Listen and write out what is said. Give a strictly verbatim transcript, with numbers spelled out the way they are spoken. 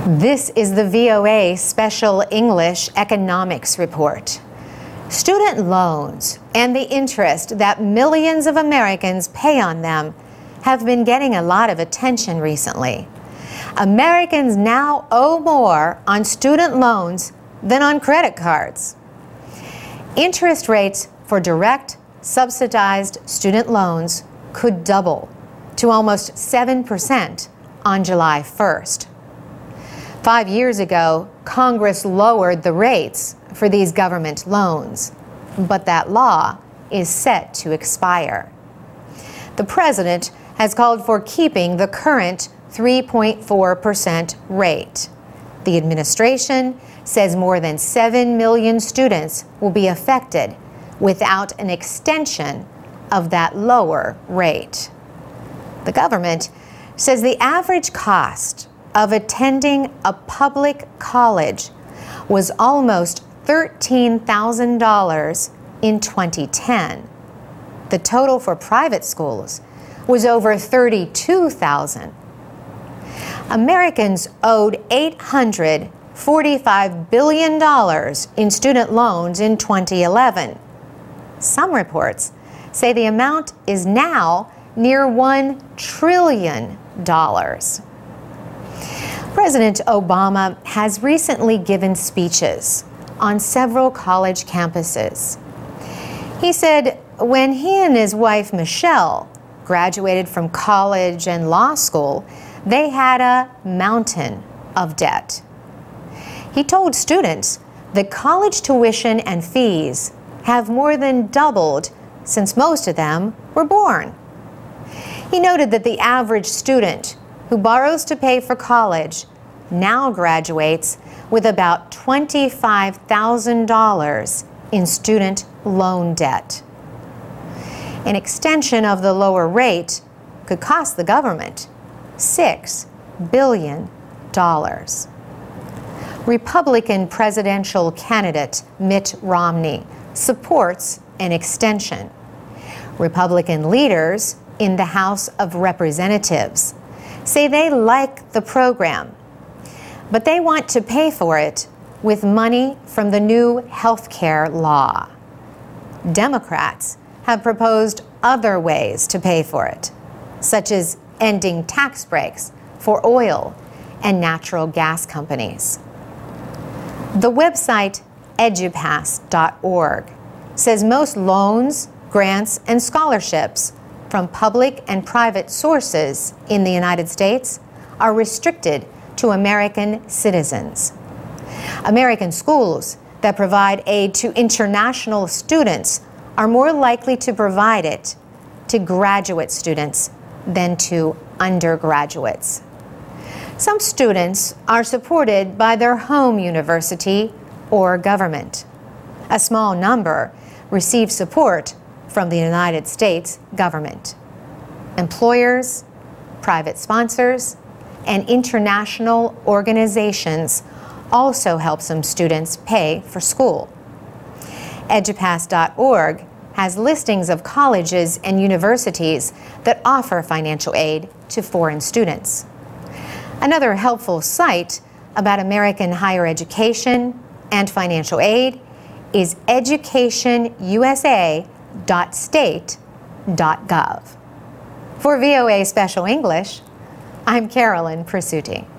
This is the V O A Special English Economics Report. Student loans and the interest that millions of Americans pay on them have been getting a lot of attention recently. Americans now owe more on student loans than on credit cards. Interest rates for direct, subsidized student loans could double to almost seven percent on July first. Five years ago, Congress lowered the rates for these government loans, but that law is set to expire. The president has called for keeping the current three point four percent rate. The administration says more than seven million students will be affected without an extension of that lower rate. The government says the average cost of attending a public college was almost thirteen thousand dollars in twenty ten. The total for private schools was over thirty-two thousand dollars. Americans owed eight hundred forty-five billion dollars in student loans in twenty eleven. Some reports say the amount is now near one trillion dollars. President Obama has recently given speeches on several college campuses. He said when he and his wife Michelle graduated from college and law school, they had a mountain of debt. He told students that college tuition and fees have more than doubled since most of them were born. He noted that the average student who borrows to pay for college now graduates with about twenty-five thousand dollars in student loan debt. An extension of the lower rate could cost the government six billion dollars. Republican presidential candidate Mitt Romney supports an extension. Republican leaders in the House of Representatives say they like the program, but they want to pay for it with money from the new health care law. Democrats have proposed other ways to pay for it, such as ending tax breaks for oil and natural gas companies. The website edupass dot org says most loans, grants, and scholarships from public and private sources in the United States are restricted to American citizens. American schools that provide aid to international students are more likely to provide it to graduate students than to undergraduates. Some students are supported by their home university or government. A small number receive support from the United States government. Employers, private sponsors, and international organizations also help some students pay for school. edupass dot org has listings of colleges and universities that offer financial aid to foreign students. Another helpful site about American higher education and financial aid is education U S A dot state dot gov. For V O A Special English, I'm Carolyn Presutti.